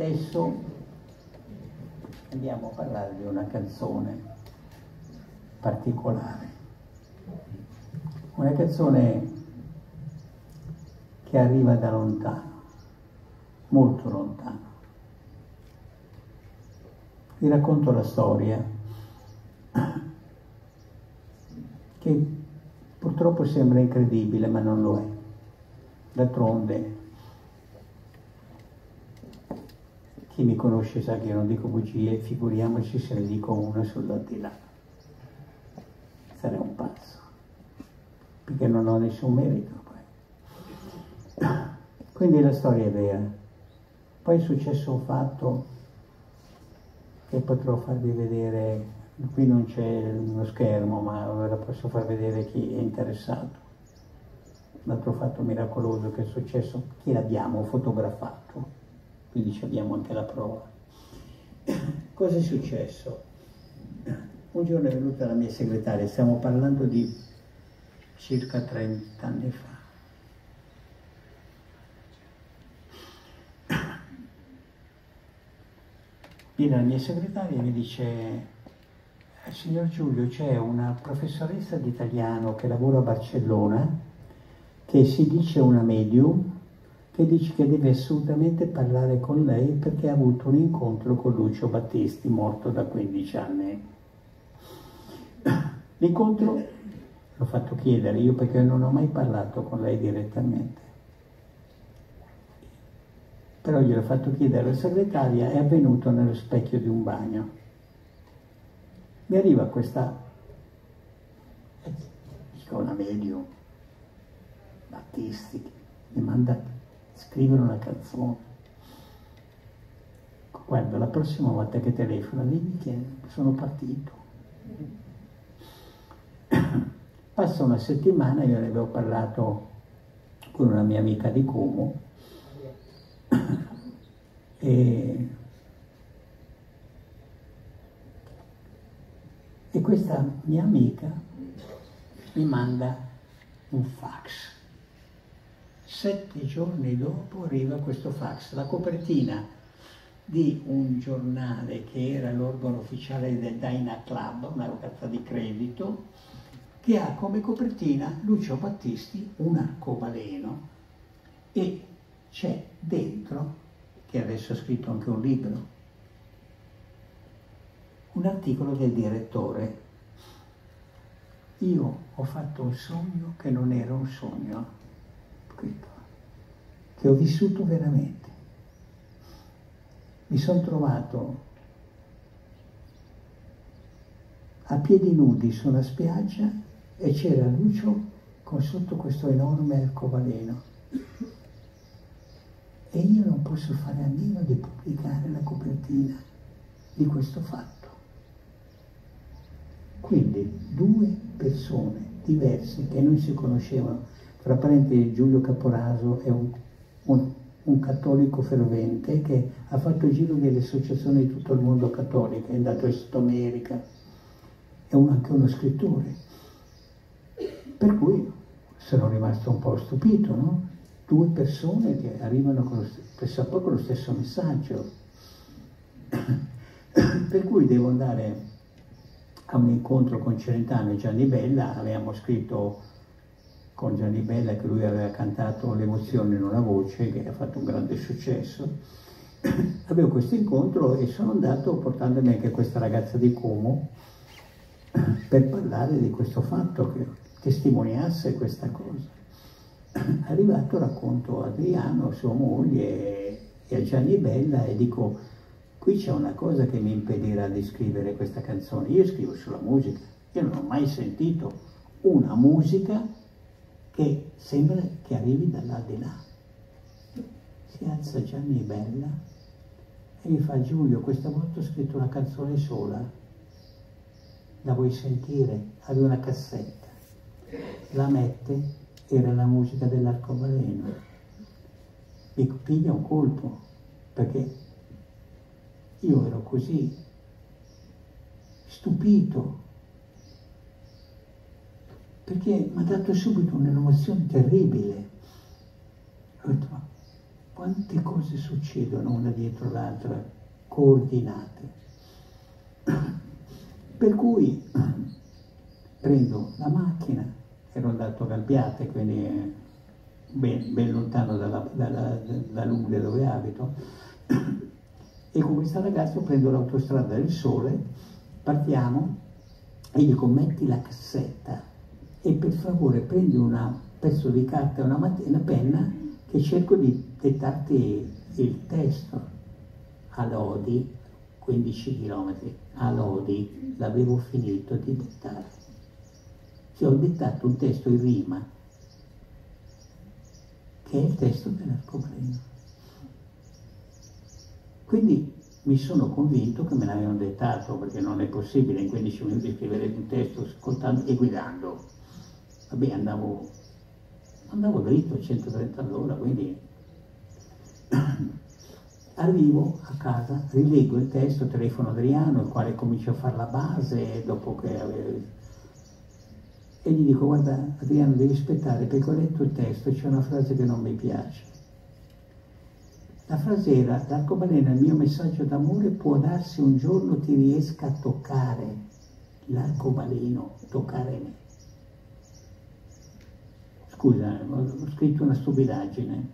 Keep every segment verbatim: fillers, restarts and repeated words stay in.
adesso andiamo a parlare di una canzone particolare, una canzone che arriva da lontano, molto lontano. Vi racconto la storia che purtroppo sembra incredibile, ma non lo è. D'altronde, chi mi conosce sa che io non dico bugie, figuriamoci se ne dico una sull'aldilà. Sarei un pazzo, perché non ho nessun merito. Poi. Quindi la storia è vera. Poi è successo un fatto che potrò farvi vedere, qui non c'è uno schermo, ma ve la posso far vedere chi è interessato. Un altro fatto miracoloso che è successo, che l'abbiamo fotografato, quindi abbiamo anche la prova. Cosa è successo? Un giorno è venuta la mia segretaria, stiamo parlando di circa trenta anni fa. Viene la mia segretaria e mi dice: signor Giulio, c'è una professoressa di italiano che lavora a Barcellona, che si dice una medium, che dice che deve assolutamente parlare con lei perché ha avuto un incontro con Lucio Battisti, morto da quindici anni. L'incontro l'ho fatto chiedere io perché non ho mai parlato con lei direttamente. Però gliel'ho fatto chiedere alla segretaria, è avvenuto nello specchio di un bagno. Mi arriva questa, dico una medium, Battisti, mi manda a scrivere una canzone. Guarda, la prossima volta che telefono, dimmi che sono partito. Passa una settimana, io ne avevo parlato con una mia amica di Como, e, e questa mia amica mi manda un fax. Sette giorni dopo arriva questo fax, la copertina di un giornale che era l'organo ufficiale del Dyna Club, una carta di credito, che ha come copertina Lucio Battisti, un arcobaleno, e c'è dentro, che adesso ha scritto anche un libro, un articolo del direttore. Io ho fatto un sogno che non era un sogno, che ho vissuto veramente. Mi sono trovato a piedi nudi su una spiaggia e c'era Lucio con sotto questo enorme arcobaleno. E io non posso fare a meno di pubblicare la copertina di questo fatto. Quindi due persone diverse che non si conoscevano, tra parentesi Giulio Caporaso è un, un, un cattolico fervente che ha fatto il giro delle associazioni di tutto il mondo cattolico, è andato in Sud America, è un, anche uno scrittore. Per cui sono rimasto un po' stupito, no? Due persone che arrivano con lo stesso, con lo stesso messaggio. Per cui devo andare a un incontro con Celentano e Gianni Bella. Avevamo scritto con Gianni Bella che lui aveva cantato L'emozione in una voce, che ha fatto un grande successo. Avevo questo incontro e sono andato portandomi anche questa ragazza di Como per parlare di questo fatto, che testimoniasse questa cosa. Arrivato racconto a Adriano, sua moglie, e a Gianni Bella e dico: qui c'è una cosa che mi impedirà di scrivere questa canzone. Io scrivo sulla musica, io non ho mai sentito una musica che sembra che arrivi dall'aldilà. Si alza Gianni Bella e mi fa: Giulio, questa volta ho scritto una canzone sola, la vuoi sentire? Aveva una cassetta, la mette, era la musica dell'arcobaleno. Mi piglia un colpo, perché io ero così stupito, perché mi ha dato subito un'emozione terribile. Ho detto: quante cose succedono una dietro l'altra, coordinate. Per cui prendo la macchina, ero andato a Galbiate, quindi ben, ben lontano dalla, dalla, dall'Umbria dove abito, e con questa ragazza prendo l'autostrada del Sole, partiamo e gli dico metti la cassetta e per favore prendi un pezzo di carta e una, una penna che cerco di dettarti il testo. A Lodi, quindici chilometri, a Lodi l'avevo finito di dettare. Cioè, ho dettato un testo in rima, che è il testo dell'arcobaleno. Quindi mi sono convinto che me l'avevano dettato, perché non è possibile in quindici minuti scrivere un testo ascoltando e guidando. Vabbè, andavo, andavo dritto a centotrenta all'ora, quindi arrivo a casa, rileggo il testo, telefono Adriano, il quale comincio a fare la base, dopo che avevo... e gli dico, guarda Adriano, devi aspettare perché ho letto il testo e c'è una frase che non mi piace. La frase era, l'arcobaleno, il mio messaggio d'amore, può darsi un giorno ti riesca a toccare, l'arcobaleno, toccare me. Scusa, ho scritto una stupidaggine.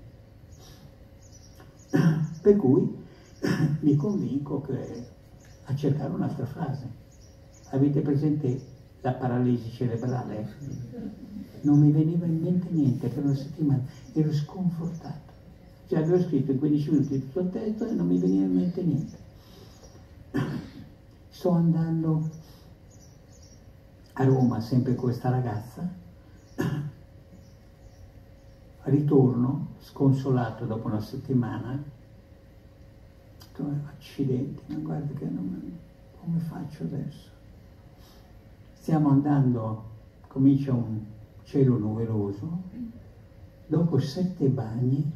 Per cui mi convinco che, a cercare un'altra frase. Avete presente la paralisi cerebrale? Non mi veniva in mente niente per una settimana, ero sconfortato. Cioè avevo scritto in quindici minuti tutto il testo e non mi veniva in mente niente. Sto andando a Roma sempre con questa ragazza, ritorno sconsolato dopo una settimana, accidenti, ma guarda che non, come faccio adesso? Stiamo andando, comincia un cielo nuvoloso, dopo sette bagni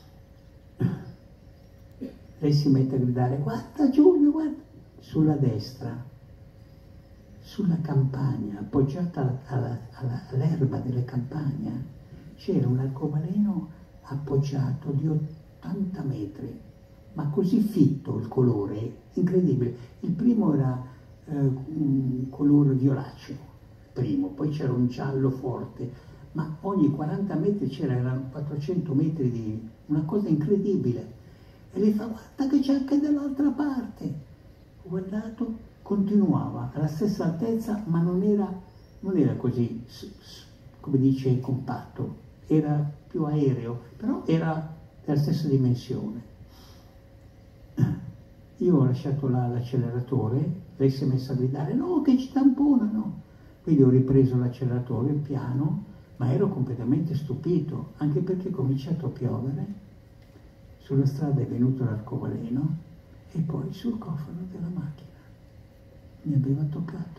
lei si mette a gridare, guarda Giulio, guarda, sulla destra, sulla campagna, appoggiata alla, alla, all'erba delle campagne, c'era un arcobaleno appoggiato di ottanta metri, ma così fitto il colore, incredibile. Il primo era eh, un colore violaceo, primo, poi c'era un giallo forte, ma ogni quaranta metri c'erano quattrocento metri di una cosa incredibile. E lei fa, guarda che c'è anche dall'altra parte. Ho guardato, continuava alla stessa altezza, ma non era, non era così, come dice, compatto, era più aereo, però era della stessa dimensione. Io ho lasciato là l'acceleratore, lei si è messa a gridare, no, che ci tamponano. Quindi ho ripreso l'acceleratore piano, ma ero completamente stupito, anche perché è cominciato a piovere, sulla strada è venuto l'arcobaleno e poi sul cofano della macchina. Mi aveva toccato.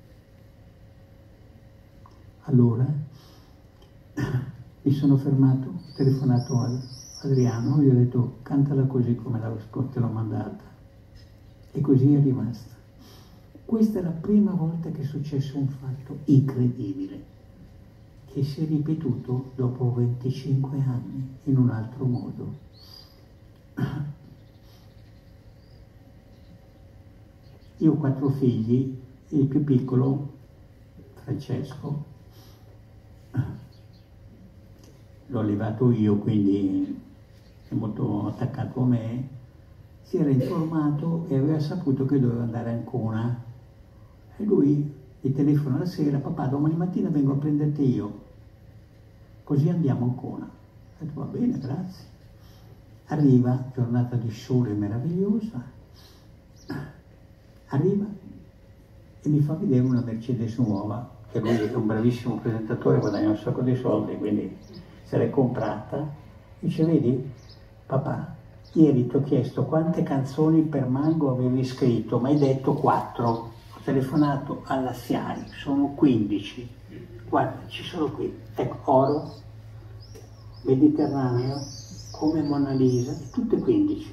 Allora mi sono fermato, ho telefonato ad Adriano, gli ho detto cantala così come te l'ho mandata. E così è rimasta. Questa è la prima volta che è successo un fatto incredibile, che si è ripetuto dopo venticinque anni in un altro modo. Io ho quattro figli, il più piccolo, Francesco, l'ho allevato io, quindi è molto attaccato a me, si era informato e aveva saputo che doveva andare a Ancona. E lui mi telefona la sera, papà, domani mattina vengo a prenderti io, così andiamo a Ancona. Ho detto, va bene, grazie. Arriva, giornata di sole meravigliosa, arriva e mi fa vedere una Mercedes nuova, che lui è un bravissimo presentatore, guadagna un sacco di soldi, quindi se l'è comprata. Dice, vedi, papà, ieri ti ho chiesto quante canzoni per Mango avevi scritto, ma hai detto quattro. Ho telefonato alla S I A I, sono quindici. Guarda, ci sono qui. Ecco, Oro, Mediterraneo, Come Mona Lisa, tutte quindici.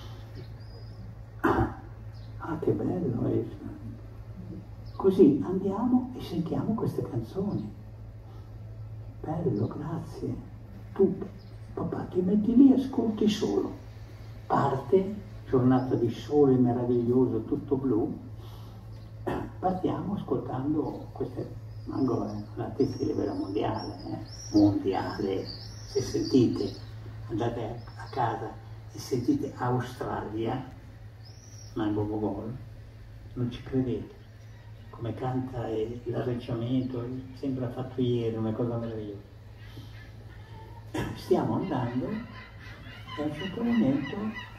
Ah, che bello! Eh. Così andiamo e sentiamo queste canzoni. Bello, grazie. Tu papà ti metti lì e ascolti solo. Parte, giornata di sole meraviglioso, tutto blu, partiamo ascoltando queste, Mango è un'artista di livello mondiale, eh? mondiale, se sentite, andate a casa e sentite Australia, Mango Gogol, non ci credete, come canta e l'arrangiamento, sembra fatto ieri, una cosa meravigliosa. Stiamo andando e a un certo momento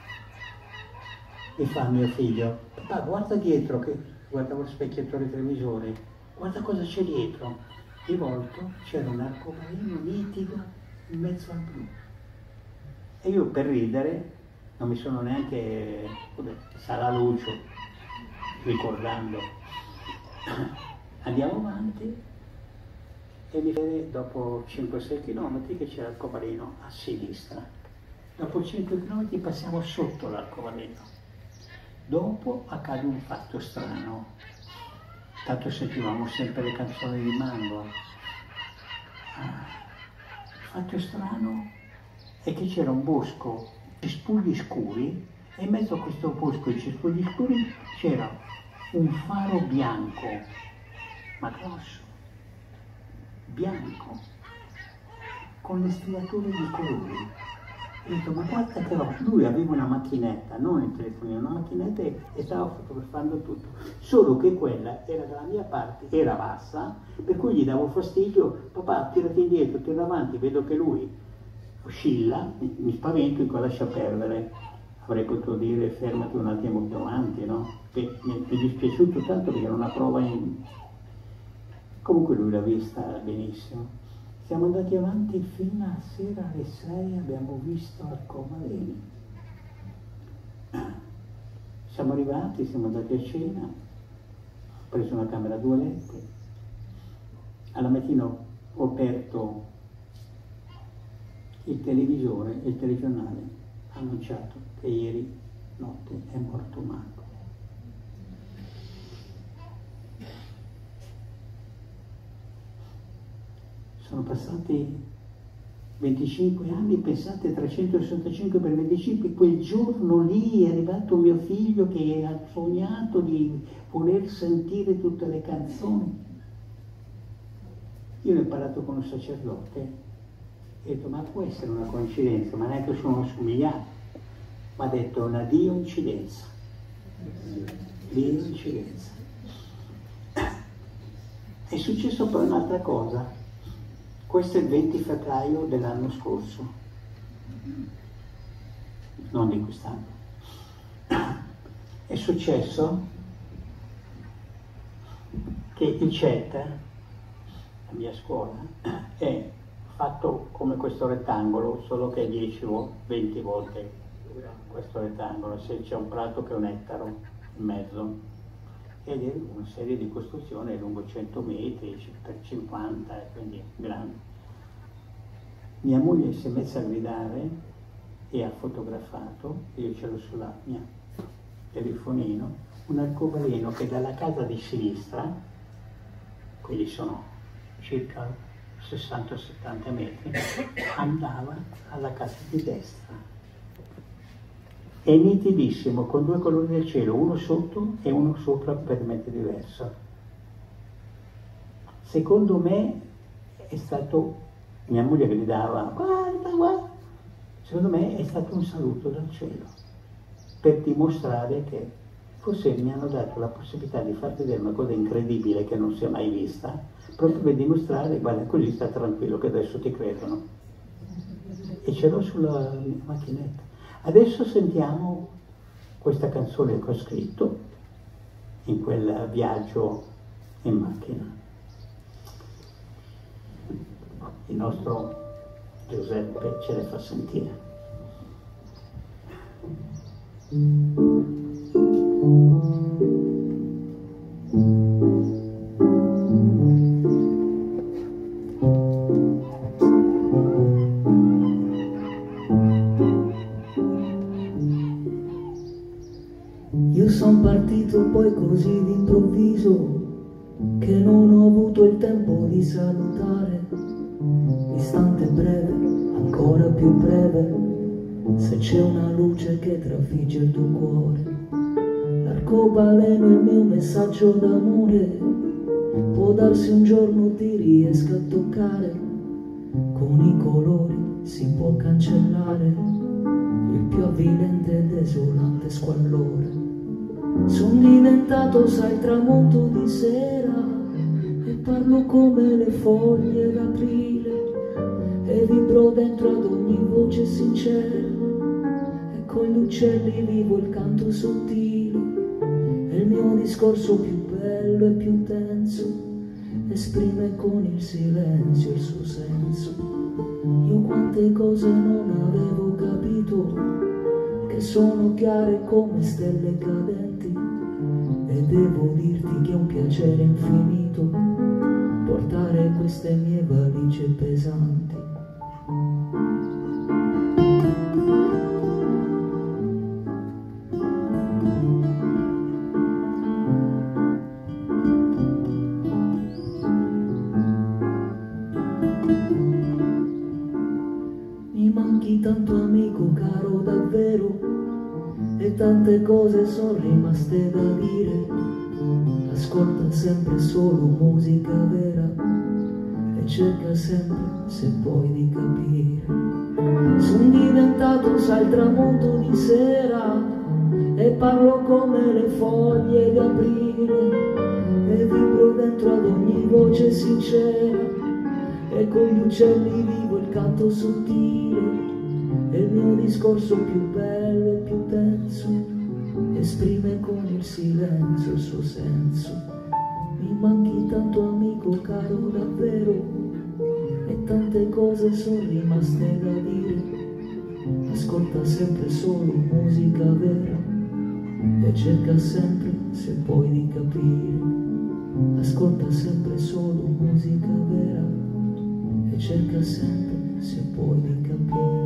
mi fa mio figlio, papà guarda dietro, che guardavo lo specchietto del televisore, guarda cosa c'è dietro. Di volto c'era un arcobaleno nitido in mezzo al blu. E io per ridere non mi sono neanche, vabbè, sarà Lucio, ricordando. Andiamo avanti e mi vede dopo cinque sei chilometri che c'era l'arcobaleno a sinistra. Dopo cinque chilometri passiamo sotto l'arcobaleno. Dopo accade un fatto strano. Tanto sentivamo sempre le canzoni di Mango. Ah, il fatto strano è che c'era un bosco di cespugli scuri e in mezzo a questo bosco di cespugli scuri c'era un faro bianco, ma grosso, bianco, con le striature di colori. Ho detto, ma guarda che roba, lui aveva una macchinetta, non il telefonino, una macchinetta e, e stava fotografando tutto, solo che quella era dalla mia parte, era bassa, per cui gli davo fastidio, papà tirati indietro, tira avanti, vedo che lui oscilla, mi, mi spavento e poi lascia perdere. Avrei potuto dire fermati un attimo più avanti, no? Che mi, mi è dispiaciuto tanto perché era una prova in... Comunque lui l'ha vista benissimo. Siamo andati avanti fino a sera alle sei, abbiamo visto arcobaleni. Siamo arrivati, siamo andati a cena, ho preso una camera a due letti. Alla mattina ho aperto il televisore e il telegiornale ha annunciato che ieri notte è morto Mango. Sono passati venticinque anni, pensate trecentosessantacinque per venticinque, quel giorno lì è arrivato mio figlio che ha sognato di voler sentire tutte le canzoni. Io l'ho imparato con un sacerdote e ho detto, ma può essere una coincidenza, ma neanche sono somigliato. Mi ha detto, una Dio incidenza. Dio incidenza. È successo poi un'altra cosa. Questo è il venti febbraio dell'anno scorso, non di quest'anno. È successo che il C E T, la mia scuola, è fatto come questo rettangolo, solo che è dieci o venti volte questo rettangolo, se c'è un prato che è un ettaro in mezzo. Ed è una serie di costruzioni lungo cento metri per cinquanta, quindi grande. Mia moglie si è messa a gridare e ha fotografato, io ce l'ho sulla mia telefonino, un arcobaleno che dalla casa di sinistra, quelli sono circa sessanta settanta metri, andava alla casa di destra. È nitidissimo, con due colori del cielo, uno sotto e uno sopra per metri diverso. Secondo me è stato, mia moglie gridava, guarda, guarda, secondo me è stato un saluto dal cielo, per dimostrare che forse mi hanno dato la possibilità di far vedere una cosa incredibile che non si è mai vista, proprio per dimostrare, guarda, così sta tranquillo che adesso ti credono. E ce l'ho sulla macchinetta. Adesso sentiamo questa canzone che ho scritto in quel viaggio in macchina. Il nostro Giuseppe ce le fa sentire. Son partito poi così d'improvviso che non ho avuto il tempo di salutare l'istante breve ancora ancora più breve, se c'è una luce che trafigge il tuo cuore. L'arcobaleno è il mio messaggio d'amore, può darsi un giorno ti riesca a toccare, con i colori si può cancellare il più avvilente e desolante squallore. Son diventato, sai, tramonto di sera, e parlo come le foglie d'aprile, e vibro dentro ad ogni voce sincera, e con gli uccelli vivo il canto sottile, e il mio discorso più bello e più tenso esprime con il silenzio il suo senso. Io quante cose non avevo capito, che sono chiare come stelle cadenti, e devo dirti che è un piacere infinito portare queste mie valigie pesanti. Mi manchi tanto, amico caro, davvero, e tante cose sono rimaste da dire. Ascolta sempre solo musica vera, e cerca sempre, se puoi, di capire. Sono diventato, sai, il tramonto di sera, e parlo come le foglie di aprile, e vibro dentro ad ogni voce sincera, e con gli uccelli vivo il canto sottile, e il mio discorso più bello e più tenso esprime con il silenzio il suo senso. Mi manchi tanto, amico caro, davvero, e tante cose sono rimaste da dire. Ascolta sempre solo musica vera, e cerca sempre, se puoi, di capire. Ascolta sempre solo musica vera, e cerca sempre, se puoi, di capire.